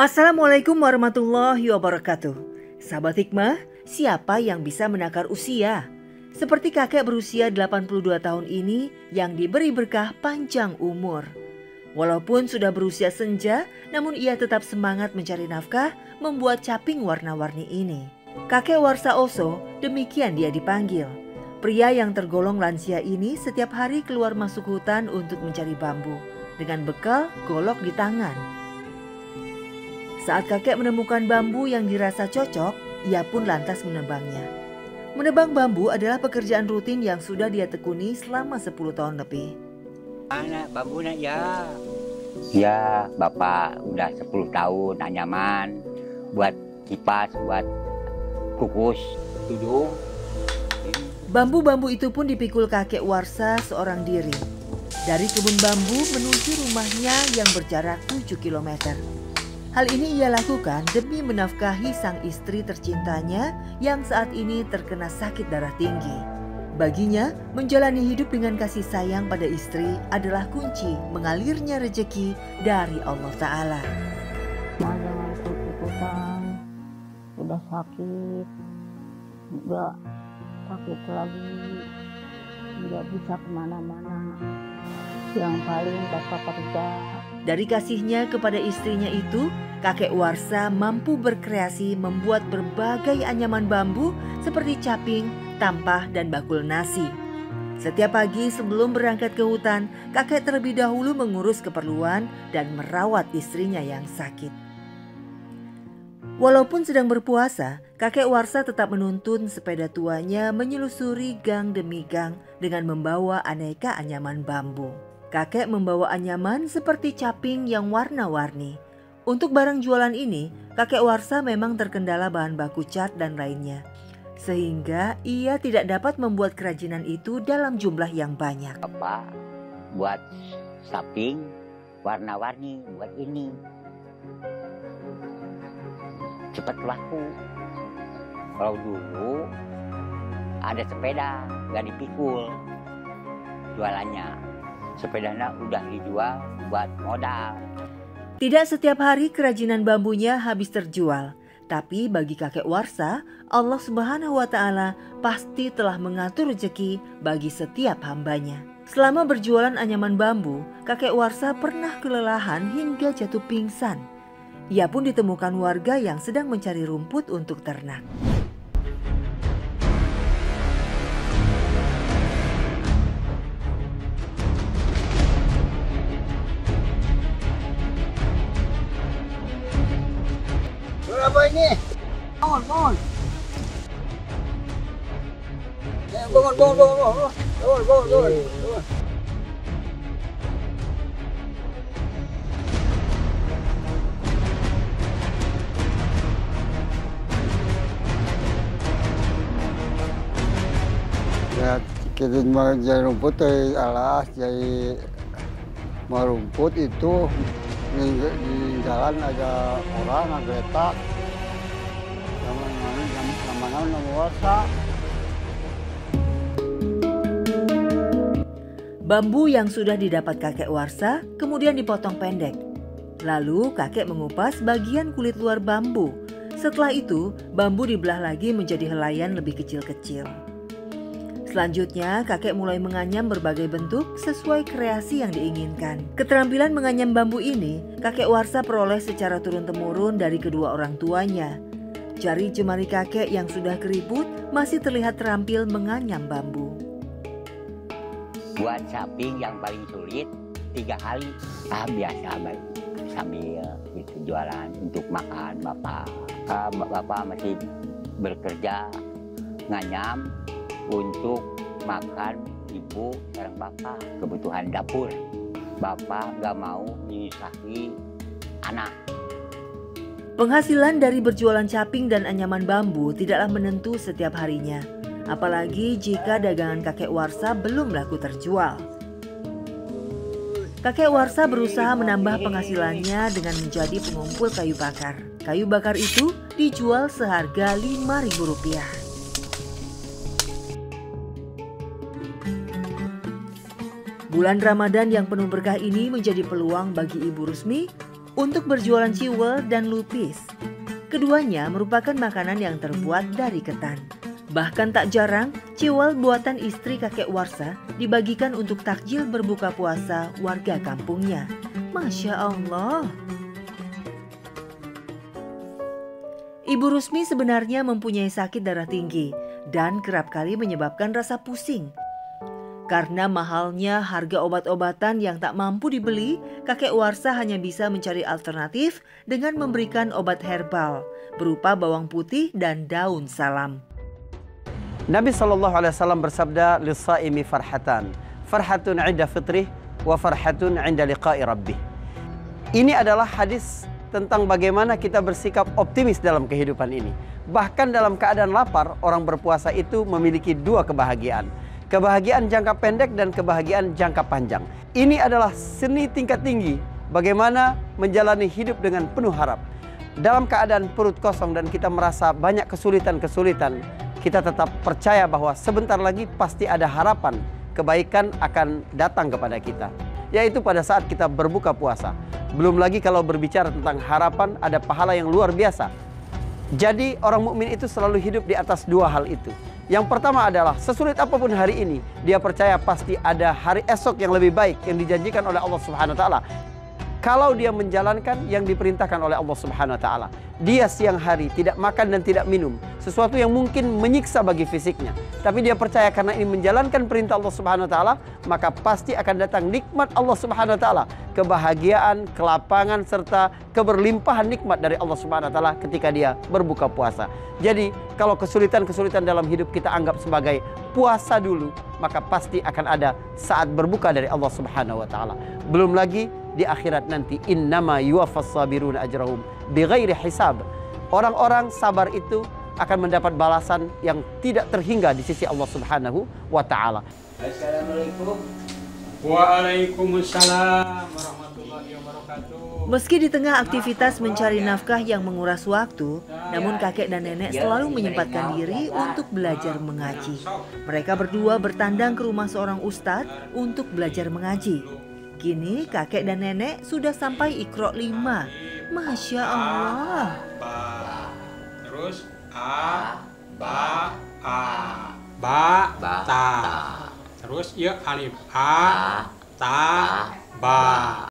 Assalamualaikum warahmatullahi wabarakatuh. Sahabat Hikmah, siapa yang bisa menakar usia? Seperti kakek berusia 82 tahun ini yang diberi berkah panjang umur. Walaupun sudah berusia senja, namun ia tetap semangat mencari nafkah membuat caping warna-warni ini. Kakek Warsa Oso, demikian dia dipanggil. Pria yang tergolong lansia ini setiap hari keluar masuk hutan untuk mencari bambu dengan bekal golok di tangan. Saat kakek menemukan bambu yang dirasa cocok, ia pun lantas menebangnya. Menebang bambu adalah pekerjaan rutin yang sudah dia tekuni selama 10 tahun lebih. Mana bambunya ya? Ya, Bapak udah 10 tahun anyaman buat kipas, buat kukus, tudung. Bambu-bambu itu pun dipikul kakek Warsa seorang diri. Dari kebun bambu menuju rumahnya yang berjarak 7 km. Hal ini ia lakukan demi menafkahi sang istri tercintanya yang saat ini terkena sakit darah tinggi. Baginya, menjalani hidup dengan kasih sayang pada istri adalah kunci mengalirnya rezeki dari Allah Ta'ala. Jangan ikut-ikutan, udah sakit lagi, nggak bisa kemana-mana. Yang paling Bapak kerja. Dari kasihnya kepada istrinya itu, kakek Warsa mampu berkreasi membuat berbagai anyaman bambu seperti caping, tampah, dan bakul nasi. Setiap pagi sebelum berangkat ke hutan, kakek terlebih dahulu mengurus keperluan dan merawat istrinya yang sakit. Walaupun sedang berpuasa, kakek Warsa tetap menuntun sepeda tuanya menyelusuri gang demi gang dengan membawa aneka anyaman bambu. Kakek membawa anyaman seperti caping yang warna-warni. Untuk barang jualan ini, kakek Warsa memang terkendala bahan baku cat dan lainnya. Sehingga ia tidak dapat membuat kerajinan itu dalam jumlah yang banyak. Bapak buat saping warna-warni buat ini. Cepat laku. Kalau dulu ada sepeda gak dipikul jualannya. Sepedanya udah dijual buat modal. Tidak setiap hari kerajinan bambunya habis terjual. Tapi bagi kakek Warsa, Allah Subhanahu wa Ta'ala pasti telah mengatur rezeki bagi setiap hambanya. Selama berjualan anyaman bambu, kakek Warsa pernah kelelahan hingga jatuh pingsan. Ia pun ditemukan warga yang sedang mencari rumput untuk ternak. Berapa ini? Bangun. Bangun. Ya, kita mengejar rumput dari alas, dari mau rumput itu di jalan ada orang, ada kereta, namanya Warsa. Bambu yang sudah didapat kakek Warsa kemudian dipotong pendek. Lalu kakek mengupas bagian kulit luar bambu. Setelah itu, bambu dibelah lagi menjadi helaian lebih kecil-kecil. Selanjutnya, kakek mulai menganyam berbagai bentuk sesuai kreasi yang diinginkan. Keterampilan menganyam bambu ini, kakek Warsa peroleh secara turun-temurun dari kedua orang tuanya. Jari jemari kakek yang sudah keriput masih terlihat terampil menganyam bambu. Buat saping yang paling sulit 3 kali. Biasa sambil gitu, jualan untuk makan Bapak. Bapak masih bekerja nganyam untuk makan ibu dan Bapak kebutuhan dapur. Bapak gak mau menyusahi anak. Penghasilan dari berjualan caping dan anyaman bambu tidaklah menentu setiap harinya. Apalagi jika dagangan kakek Warsa belum laku terjual. Kakek Warsa berusaha menambah penghasilannya dengan menjadi pengumpul kayu bakar. Kayu bakar itu dijual seharga Rp5.000. Bulan Ramadan yang penuh berkah ini menjadi peluang bagi Ibu Rusmi untuk berjualan ciwel dan lupis. Keduanya merupakan makanan yang terbuat dari ketan. Bahkan tak jarang, ciwel buatan istri kakek Warsa dibagikan untuk takjil berbuka puasa warga kampungnya. Masya Allah. Ibu Rusmi sebenarnya mempunyai sakit darah tinggi dan kerap kali menyebabkan rasa pusing. Karena mahalnya harga obat-obatan yang tak mampu dibeli, kakek Warsa hanya bisa mencari alternatif dengan memberikan obat herbal berupa bawang putih dan daun salam. Nabi SAW bersabda, "Lis-shaimi farhatan, farhatun 'inda fitrih wa farhatun 'inda liqa'i rabbih." Ini adalah hadis tentang bagaimana kita bersikap optimis dalam kehidupan ini. Bahkan dalam keadaan lapar, orang berpuasa itu memiliki dua kebahagiaan. Kebahagiaan jangka pendek dan kebahagiaan jangka panjang. Ini adalah seni tingkat tinggi bagaimana menjalani hidup dengan penuh harap. Dalam keadaan perut kosong dan kita merasa banyak kesulitan-kesulitan, kita tetap percaya bahwa sebentar lagi pasti ada harapan kebaikan akan datang kepada kita, yaitu pada saat kita berbuka puasa. Belum lagi kalau berbicara tentang harapan, ada pahala yang luar biasa. Jadi orang mukmin itu selalu hidup di atas dua hal itu. Yang pertama adalah sesulit apapun hari ini, dia percaya pasti ada hari esok yang lebih baik yang dijanjikan oleh Allah Subhanahu wa taala. Kalau dia menjalankan yang diperintahkan oleh Allah Subhanahu wa taala. Dia siang hari tidak makan dan tidak minum, sesuatu yang mungkin menyiksa bagi fisiknya. Tapi dia percaya karena ini menjalankan perintah Allah Subhanahu wa taala, maka pasti akan datang nikmat Allah Subhanahu wa taala, kebahagiaan, kelapangan serta keberlimpahan nikmat dari Allah Subhanahu wa taala ketika dia berbuka puasa. Jadi, kalau kesulitan-kesulitan dalam hidup kita anggap sebagai puasa dulu, maka pasti akan ada saat berbuka dari Allah Subhanahu wa taala. Belum lagi di akhirat nanti, innama yuwaffas sabiruna ajrahum bighairi hisab. Orang-orang sabar itu akan mendapat balasan yang tidak terhingga di sisi Allah Subhanahu wa taala. Assalamualaikum. Waalaikumsalam warahmatullahi wabarakatuh. Meski di tengah aktivitas mencari nafkah yang menguras waktu, namun kakek dan nenek selalu menyempatkan diri untuk belajar mengaji. Mereka berdua bertandang ke rumah seorang ustadz untuk belajar mengaji. Kini kakek dan nenek sudah sampai Iqra 5. Masya Allah. Terus ba ta. Terus ya alif ta ba.